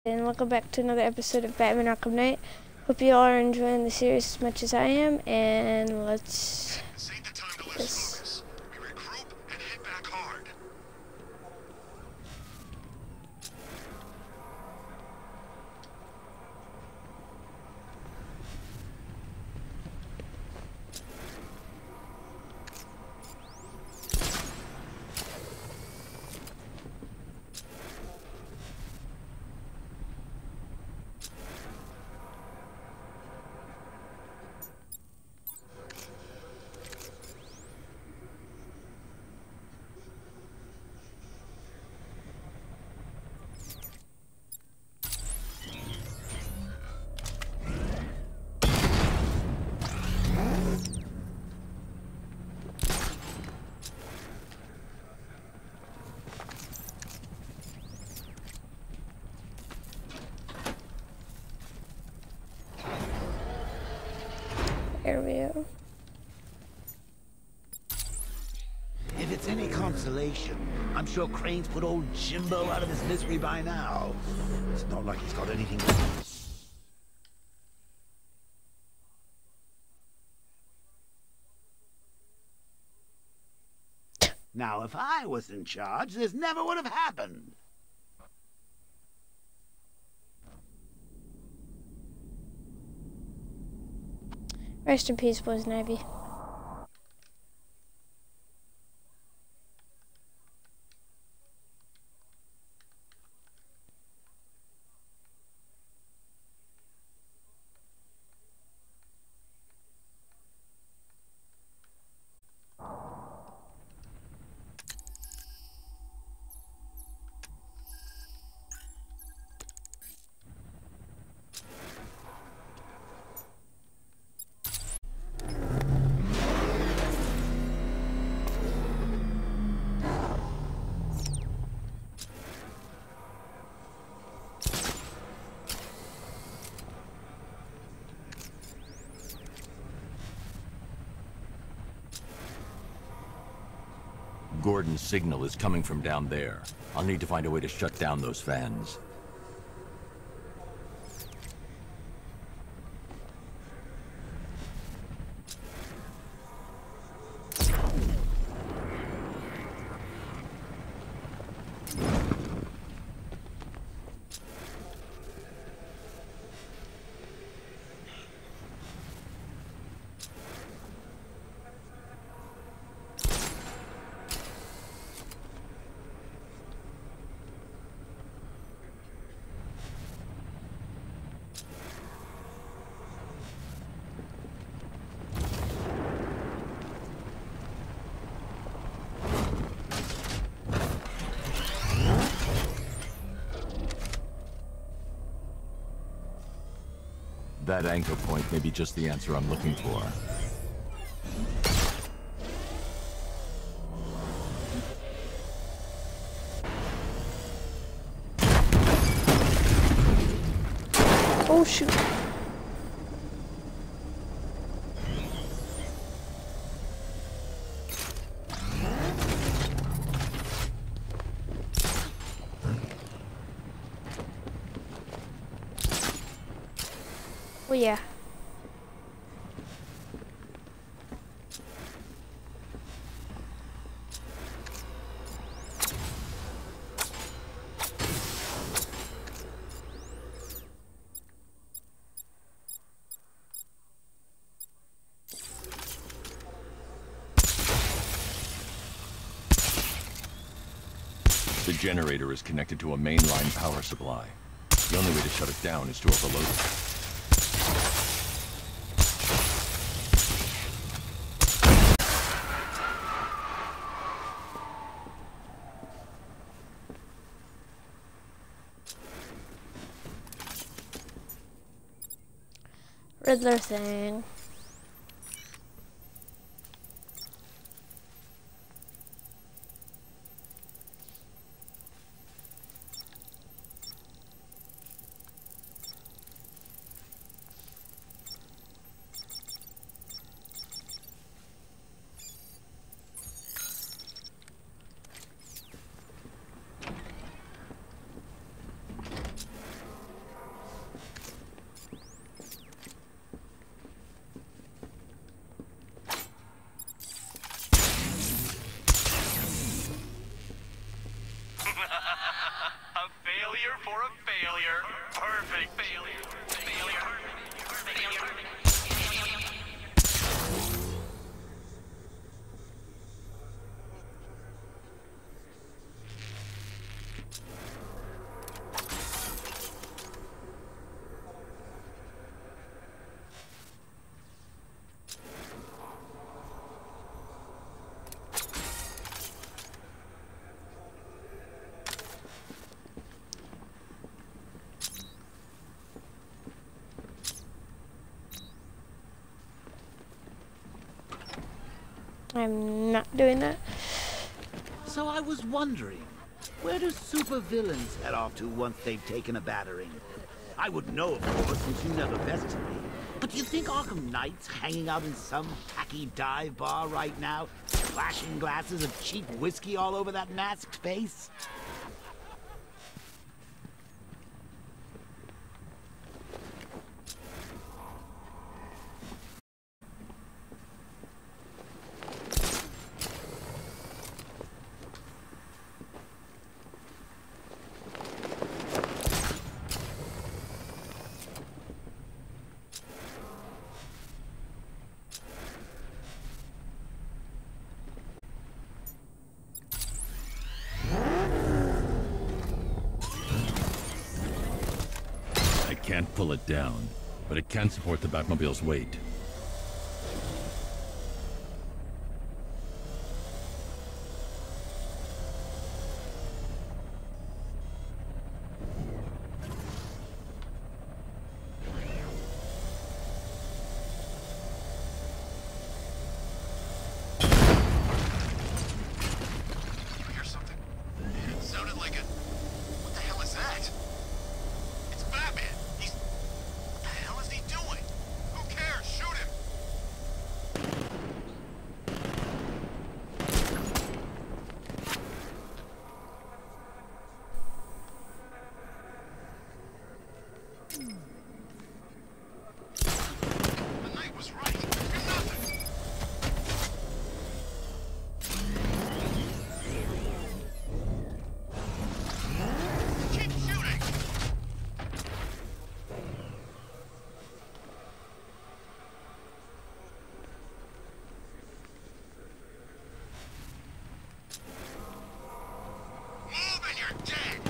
And welcome back to another episode of Batman Arkham Knight. Hope you all are enjoying the series as much as I am, and let's do this. We regroup and hit back hard. There we go. If it's any consolation, I'm sure Crane's put old Jimbo out of his misery by now. It's not like he's got anything to do. Now, if I was in charge, this never would have happened. Rest in peace, Poison Ivy. Gordon's signal is coming from down there. I'll need to find a way to shut down those fans. That anchor point may be just the answer I'm looking for. Oh shoot. Oh yeah. The generator is connected to a mainline power supply. The only way to shut it down is to overload it. Riddler thing. Failure. Perfect. Failure. Failure. Failure. I'm not doing that. So I was wondering, where do supervillains head off to once they've taken a battering? I wouldn't know, of course, since you never bested me. But do you think Arkham Knight's hanging out in some tacky dive bar right now, flashing glasses of cheap whiskey all over that masked face? Can't pull it down, but it can support the Batmobile's weight. You hear something? It sounded like a... What the hell is that? It's Batman! What the hell is he doing? Who cares? Shoot him! The Knight was right. You're nothing! Keep shooting! Move and you're dead!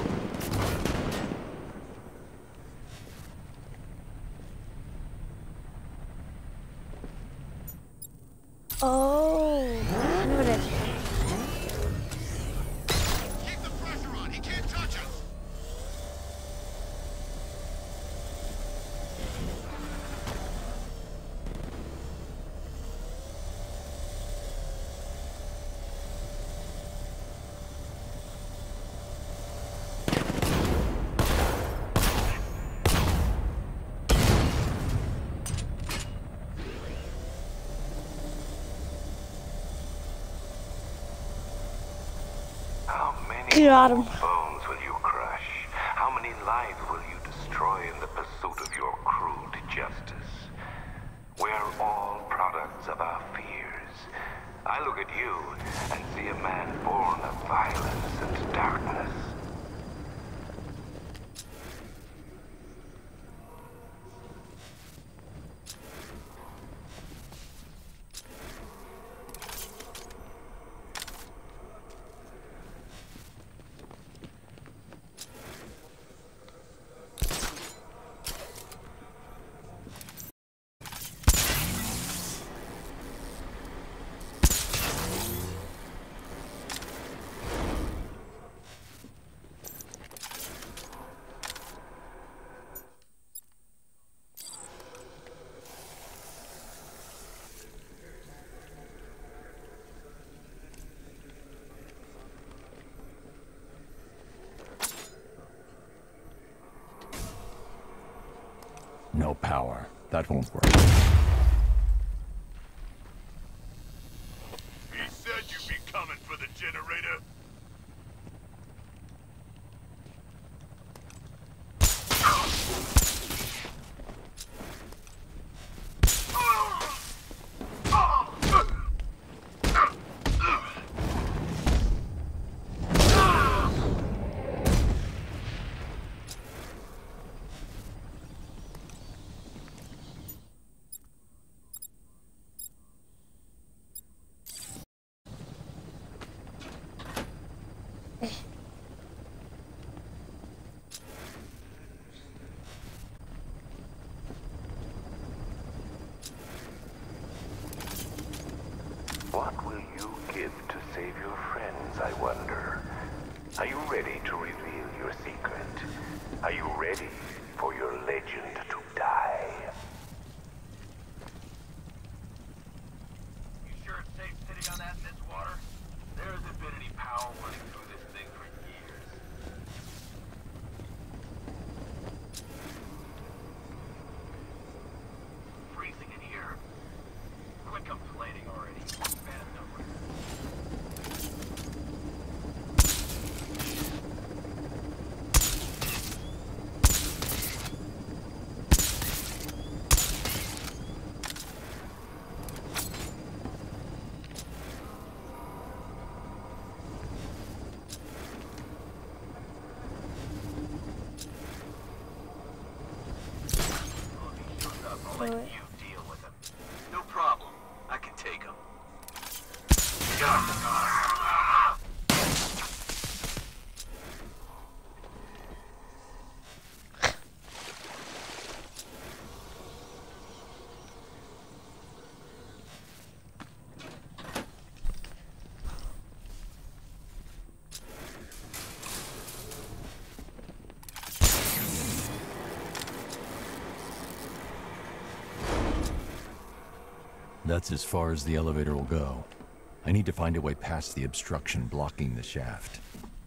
Oh, noted. Keep the pressure on! He can't touch us! How many Got him. bones will you crush? How many lives will you destroy in the pursuit of your crude justice? We're all products of our fears. I look at you and see a man born of violence and darkness. No power. That won't work. He said you'd be coming for the generator. ready for your legend to die. You sure it's safe sitting on that in this water? There hasn't been any power running through this thing for years. Freezing in here. Quit complaining already. Bad number. I'll let you deal with him. No problem. I can take him. That's as far as the elevator will go. I need to find a way past the obstruction blocking the shaft.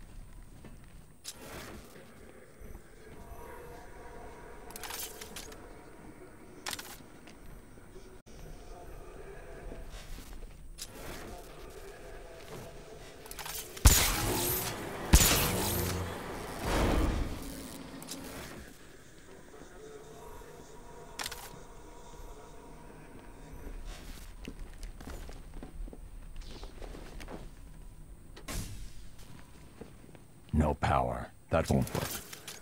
No power. That won't work.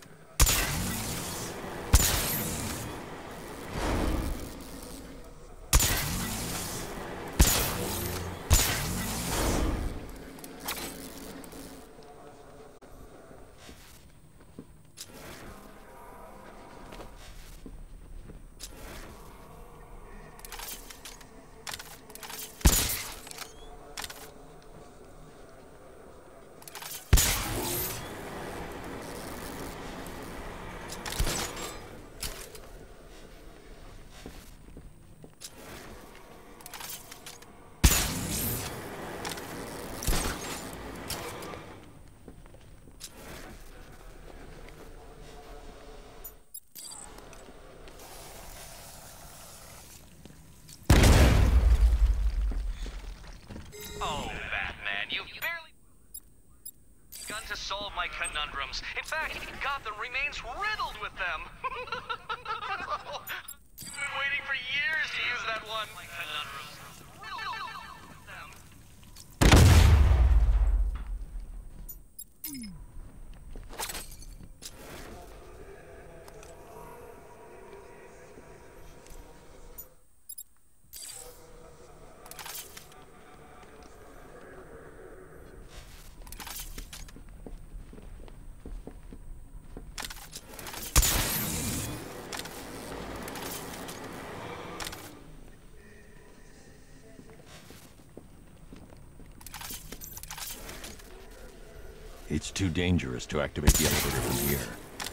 Oh, Batman, you've barely begun to solve my conundrums. In fact, Gotham remains riddled with them. I've been waiting for years to use that one. My conundrums. Riddled with them. It's too dangerous to activate the elevator from here.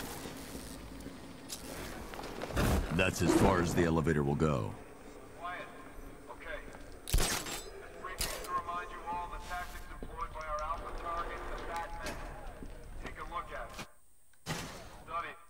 That's as far as the elevator will go. Quiet. Okay. This briefing is to remind you all the tactics employed by our alpha target, the Batman. Take a look at it. Study it.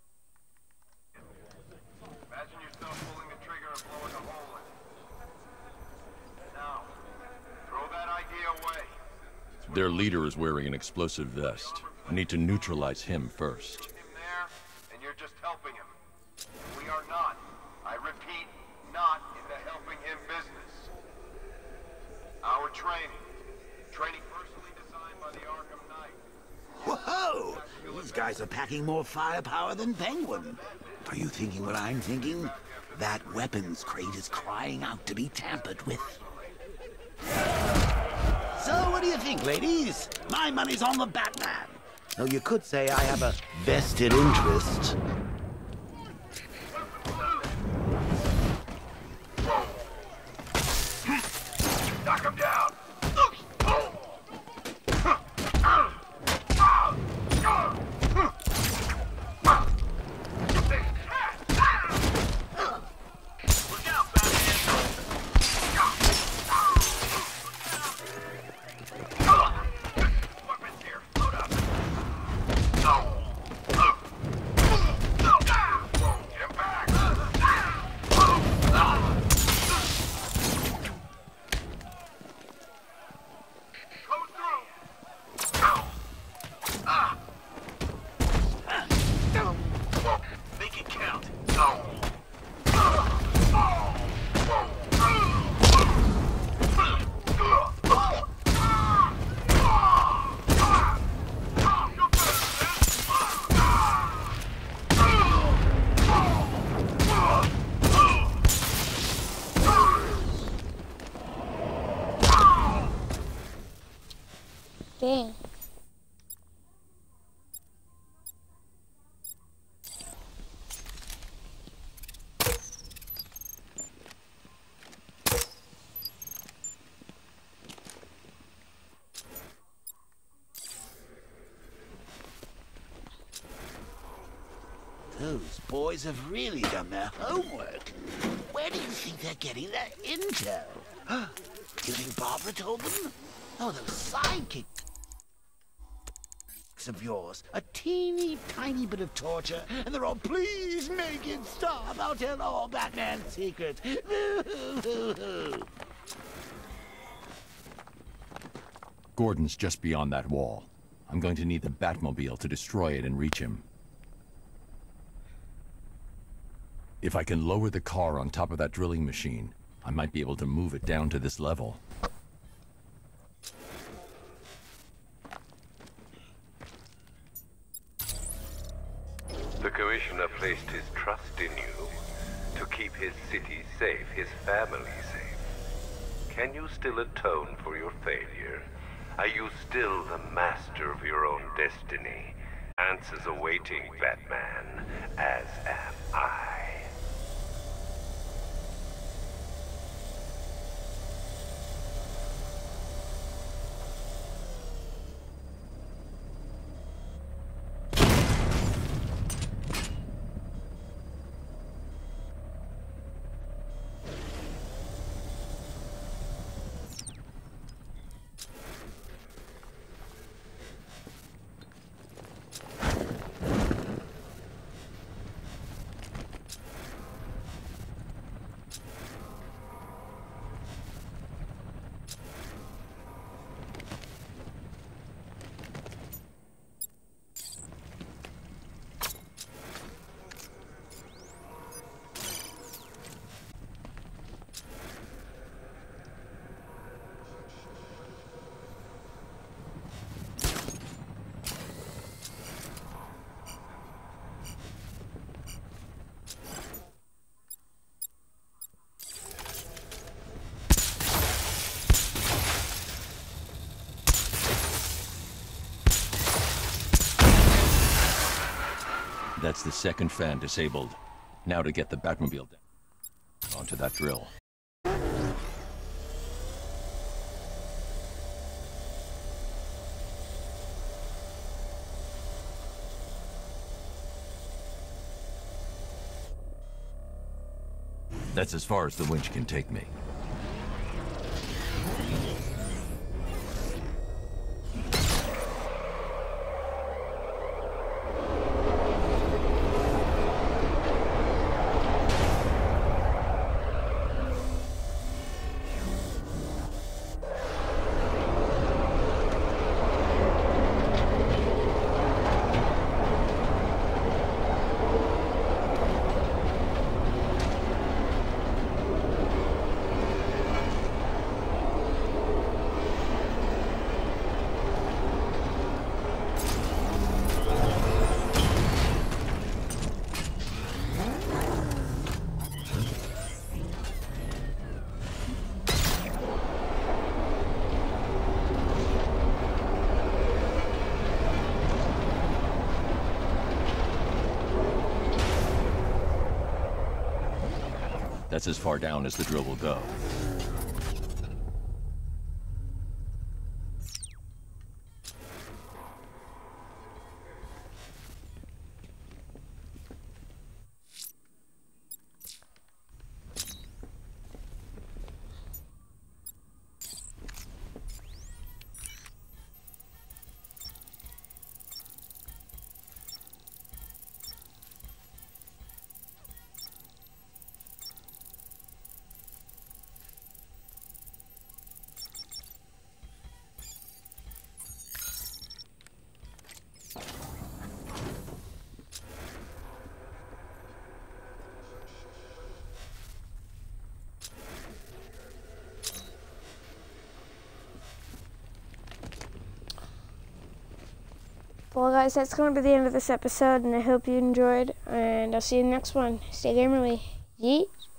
Imagine yourself pulling the trigger and blowing a hole in it. Now, throw that idea away. Their leader is wearing an explosive vest. I need to neutralize him first. Him there, and you're just helping him. We are not. I repeat, not in the helping him business. Our training personally designed by the Arkham Knight. Whoa! These guys are packing more firepower than Penguin. Are you thinking what I'm thinking? That weapons crate is crying out to be tampered with. So what do you think, ladies? My money's on the Batman. Though you could say I have a vested interest. Knock him down! Those boys have really done their homework. Where do you think they're getting their intel? Do you think Barbara told them? Oh, those sidekicks of yours. A teeny tiny bit of torture, and they're all, please make it stop. I'll tell all Batman's secrets. Gordon's just beyond that wall. I'm going to need the Batmobile to destroy it and reach him. If I can lower the car on top of that drilling machine, I might be able to move it down to this level. The Commissioner placed his trust in you to keep his city safe, his family safe. Can you still atone for your failure? Are you still the master of your own destiny? Answers awaiting, Batman, as am I. That's the second fan disabled. Now to get the Batmobile down onto that drill. That's as far as the winch can take me. That's as far down as the drill will go. Well, guys, that's going to be the end of this episode, and I hope you enjoyed, and I'll see you in the next one. Stay gamerly. Yeet.